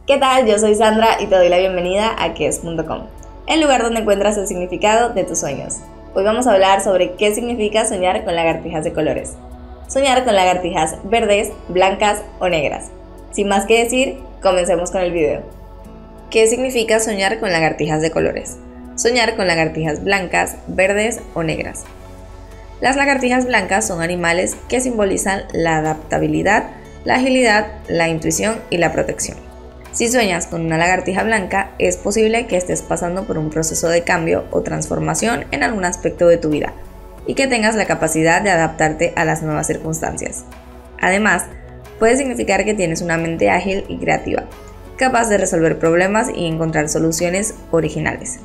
¿Qué tal? Yo soy Sandra y te doy la bienvenida a ques.com, el lugar donde encuentras el significado de tus sueños. Hoy vamos a hablar sobre qué significa soñar con lagartijas de colores. Soñar con lagartijas verdes, blancas o negras. Sin más que decir, comencemos con el video. ¿Qué significa soñar con lagartijas de colores? Soñar con lagartijas blancas, verdes o negras. Las lagartijas blancas son animales que simbolizan la adaptabilidad, la agilidad, la intuición y la protección. Si sueñas con una lagartija blanca, es posible que estés pasando por un proceso de cambio o transformación en algún aspecto de tu vida y que tengas la capacidad de adaptarte a las nuevas circunstancias. Además, puede significar que tienes una mente ágil y creativa, capaz de resolver problemas y encontrar soluciones originales.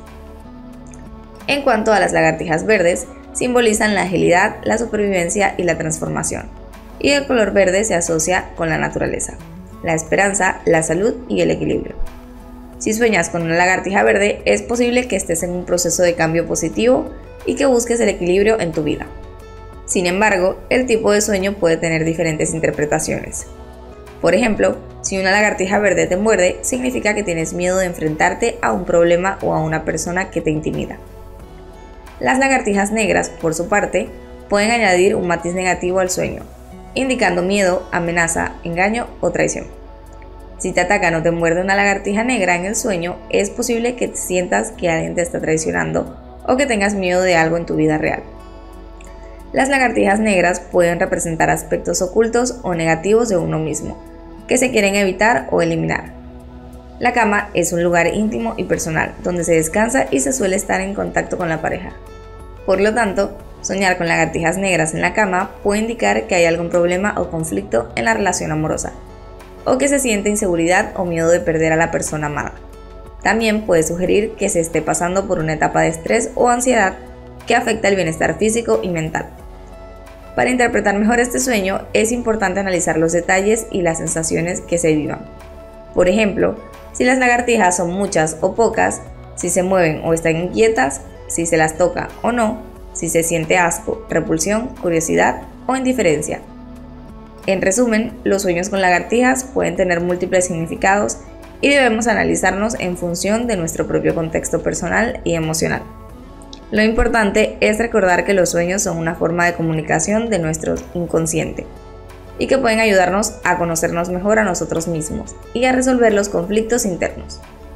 En cuanto a las lagartijas verdes, simbolizan la agilidad, la supervivencia y la transformación, y el color verde se asocia con la naturaleza, la esperanza, la salud y el equilibrio. Si sueñas con una lagartija verde, es posible que estés en un proceso de cambio positivo y que busques el equilibrio en tu vida. Sin embargo, el tipo de sueño puede tener diferentes interpretaciones. Por ejemplo, si una lagartija verde te muerde, significa que tienes miedo de enfrentarte a un problema o a una persona que te intimida. Las lagartijas negras, por su parte, pueden añadir un matiz negativo al sueño, indicando miedo, amenaza, engaño o traición. Si te atacan o te muerde una lagartija negra en el sueño, es posible que sientas que alguien te está traicionando o que tengas miedo de algo en tu vida real. Las lagartijas negras pueden representar aspectos ocultos o negativos de uno mismo, que se quieren evitar o eliminar. La cama es un lugar íntimo y personal, donde se descansa y se suele estar en contacto con la pareja. Por lo tanto, soñar con lagartijas negras en la cama puede indicar que hay algún problema o conflicto en la relación amorosa, o que se siente inseguridad o miedo de perder a la persona amada. También puede sugerir que se esté pasando por una etapa de estrés o ansiedad que afecta el bienestar físico y mental. Para interpretar mejor este sueño, es importante analizar los detalles y las sensaciones que se vivan. Por ejemplo, si las lagartijas son muchas o pocas, si se mueven o están inquietas, si se las toca o no, si se siente asco, repulsión, curiosidad o indiferencia. En resumen, los sueños con lagartijas pueden tener múltiples significados y debemos analizarnos en función de nuestro propio contexto personal y emocional. Lo importante es recordar que los sueños son una forma de comunicación de nuestro inconsciente y que pueden ayudarnos a conocernos mejor a nosotros mismos y a resolver los conflictos internos.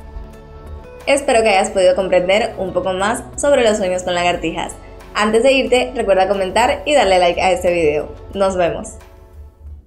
Espero que hayas podido comprender un poco más sobre los sueños con lagartijas. Antes de irte, recuerda comentar y darle like a este video. Nos vemos.